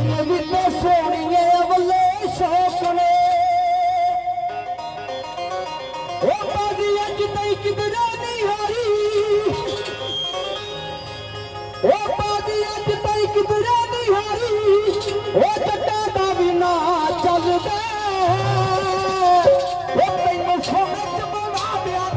भी तो सोनिए अवले शौक ने ओ बाजी अज तई किधरे नहीं हारी ओ बाजी अज तई किधरे नहीं हारी ओ जट्टा दा भी ना चलदा ओ तैनूं सोने च बना दिया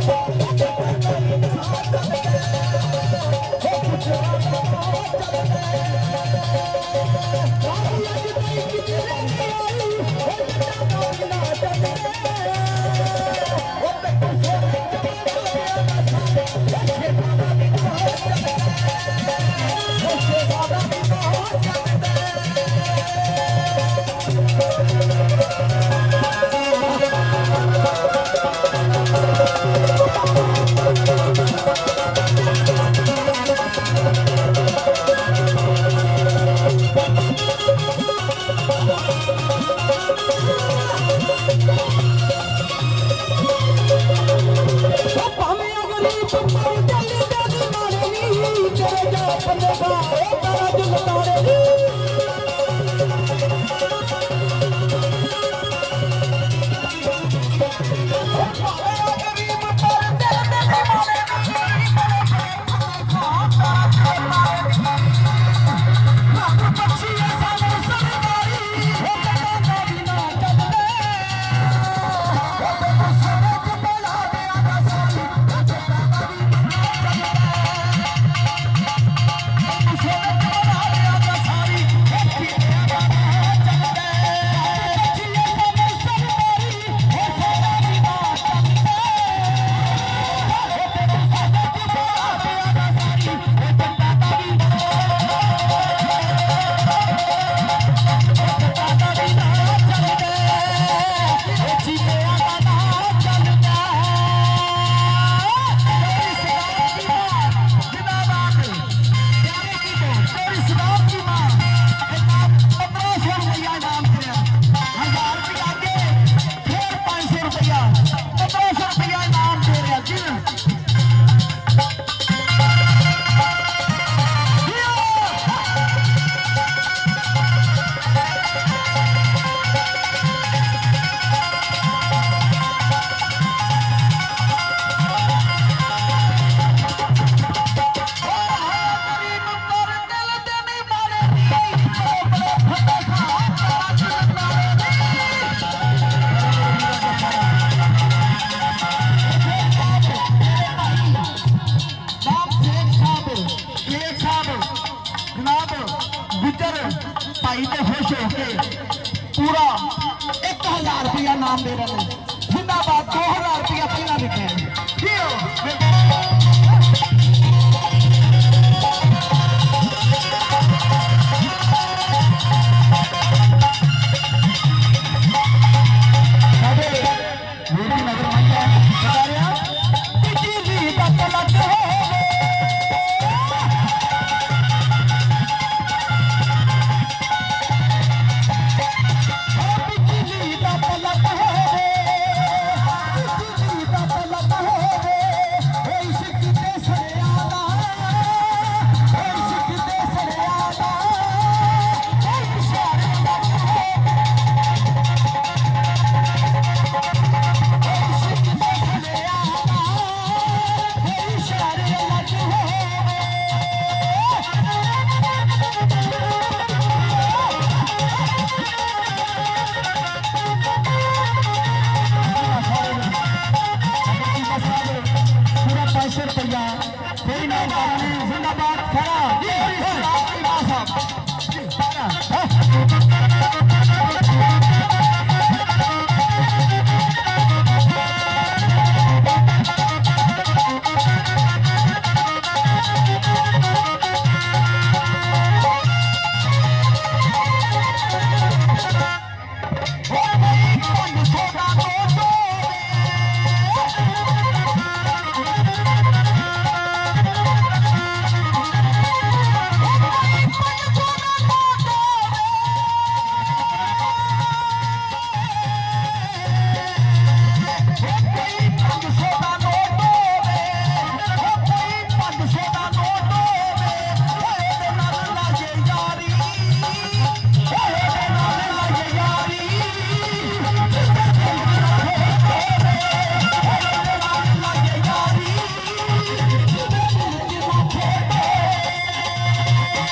भाई तो खुश होके पूरा 1000 रुपया नाम दे रहे हैं। जिंदाबाद 2000 रुपया पहला लिखे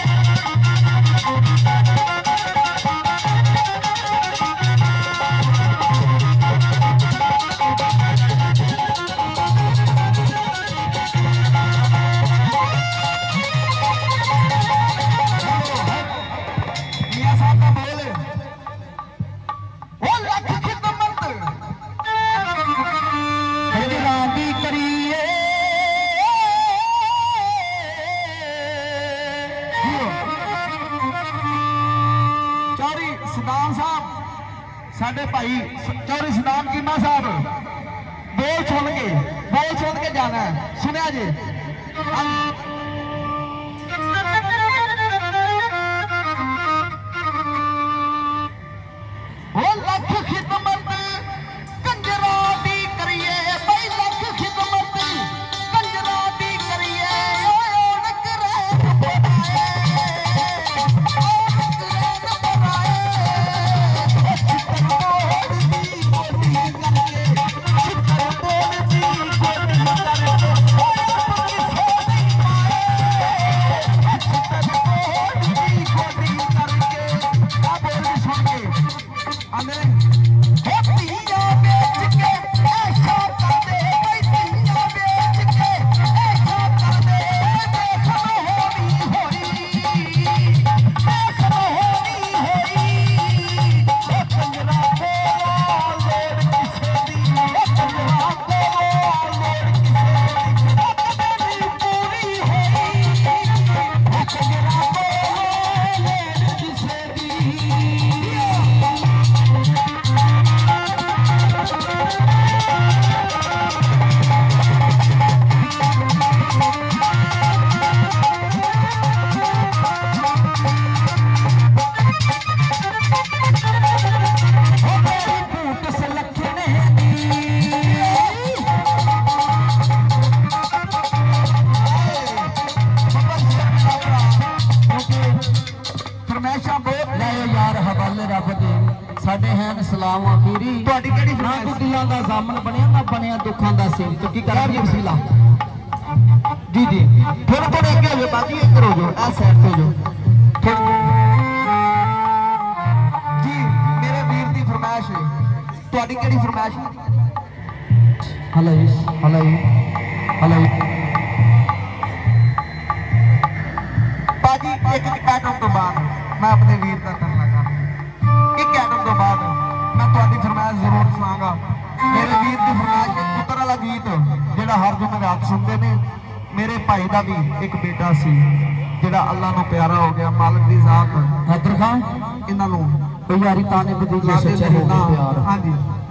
साडे भाई चौधरी सदाम कीमा साहब बोल सुन के जाना है। सुनिया जी लख खिदमत कंजरा दी करिए भाई लख खिदमत कंजरा दी करिए साडे हैं सलाम आखिरी तुहाडी केड़ी ना दुखियां दा जामन बनया ना बनया दुखां दा सिर तो की करांगे वसीला जी जी थोड़ा थोड़ा आगे हो जाओ बाजी इधर हो जाओ आ साइड पे हो जाओ जी मेरे वीर दी फरमाइश है तुहाडी केड़ी फरमाइश हलो हलो हलो बाजी एक पैटर्न तो बाद मैं अपने वीर का करना एक एटम तो बाद मैं तुहाडी फरमाइश जरूर सुनांगा। मेरे वीर की फरमाइश पुत्र वाला गीत जिहड़ा हर जुमेरात सुनते ने मेरे भाई का भी एक बेटा सी जिहड़ा अल्लाह नूं प्यारा हो गया मालिक दी जात हैदर खान इन्हां नूं यारी ताने बदीजे सच्चे हो गए प्यार। हाँ जी